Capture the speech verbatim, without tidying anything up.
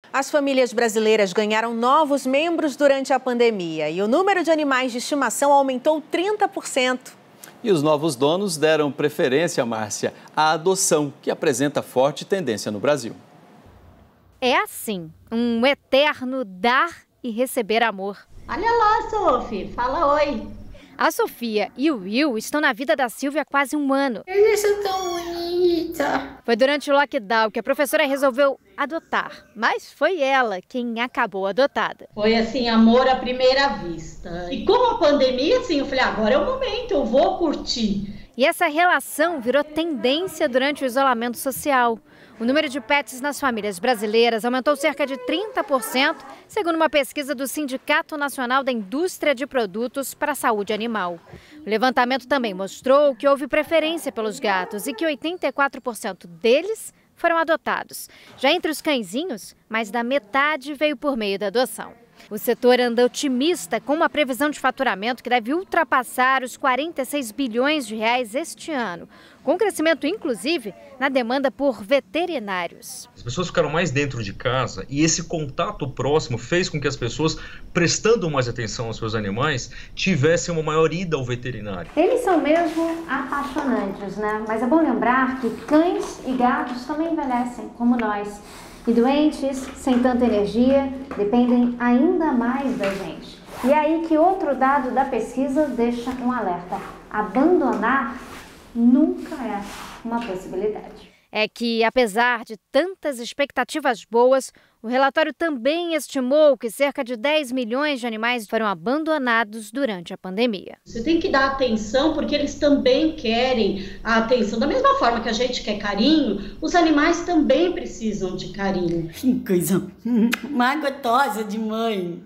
As famílias brasileiras ganharam novos membros durante a pandemia e o número de animais de estimação aumentou trinta por cento. E os novos donos deram preferência, Márcia, à adoção, que apresenta forte tendência no Brasil. É assim, um eterno dar e receber amor. Olha lá, Sophie, fala oi. A Sofia e o Will estão na vida da Silvia há quase um ano. Eles são tão bonitas. Foi durante o lockdown que a professora resolveu adotar, mas foi ela quem acabou adotada. Foi assim, amor à primeira vista. E com a pandemia, assim, eu falei, agora é o momento, eu vou curtir. E essa relação virou tendência durante o isolamento social. O número de pets nas famílias brasileiras aumentou cerca de trinta por cento, segundo uma pesquisa do Sindicato Nacional da Indústria de Produtos para a Saúde Animal. O levantamento também mostrou que houve preferência pelos gatos e que oitenta e quatro por cento deles foram adotados. Já entre os cãezinhos, mais da metade veio por meio da adoção. O setor anda otimista com uma previsão de faturamento que deve ultrapassar os quarenta e seis bilhões de reais este ano, com crescimento, inclusive, na demanda por veterinários. As pessoas ficaram mais dentro de casa e esse contato próximo fez com que as pessoas, prestando mais atenção aos seus animais, tivessem uma maior ida ao veterinário. Eles são mesmo apaixonantes, né? Mas é bom lembrar que cães e gatos também envelhecem, como nós. E doentes, sem tanta energia, dependem ainda mais da gente. E é aí que outro dado da pesquisa deixa um alerta. Abandonar nunca é uma possibilidade. É que, apesar de tantas expectativas boas, o relatório também estimou que cerca de dez milhões de animais foram abandonados durante a pandemia. Você tem que dar atenção porque eles também querem a atenção. Da mesma forma que a gente quer carinho, os animais também precisam de carinho. Que coisa mais gostosa de mãe.